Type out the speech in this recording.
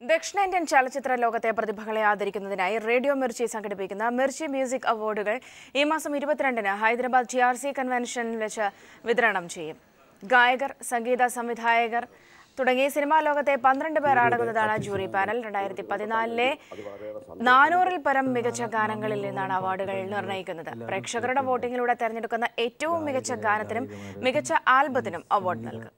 ദക്ഷിണേന്ത്യൻ ചലച്ചിത്ര ലോകത്തെ പ്രതിഭകളെ ആദരിക്കുന്നതിനായി റേഡിയോ മിർച്ചി സംഘടിപ്പിക്കുന്ന മിർച്ചി മ്യൂസിക് അവാർഡുകൾ ഈ മാസം 22-ന് ഹൈദരാബാദ് GRC കൺവെൻഷനിൽ വെച്ച് വിതരണം ചെയ്യും. ഗായകർ, സംഗീത സംവിധായകർ തുടങ്ങിയ സിനിമാ ലോകത്തെ 12 പേർ അടങ്ങുന്നതാണ് ജൂറി പാനൽ. 2014-ലെ 400-ൽ പരം മികച്ച ഗാനങ്ങളിൽ നിന്നാണ് അവാർഡുകൾ നിർണ്ണയിക്കുന്നത്. പ്രേക്ഷകരുടെ വോട്ടിങ്ങിലൂടെ തെരഞ്ഞെടുക്കുന്ന ഏറ്റവും മികച്ച ഗാനത്തിനും മികച്ച ആൽബത്തിനും അവാർഡ് നൽകും.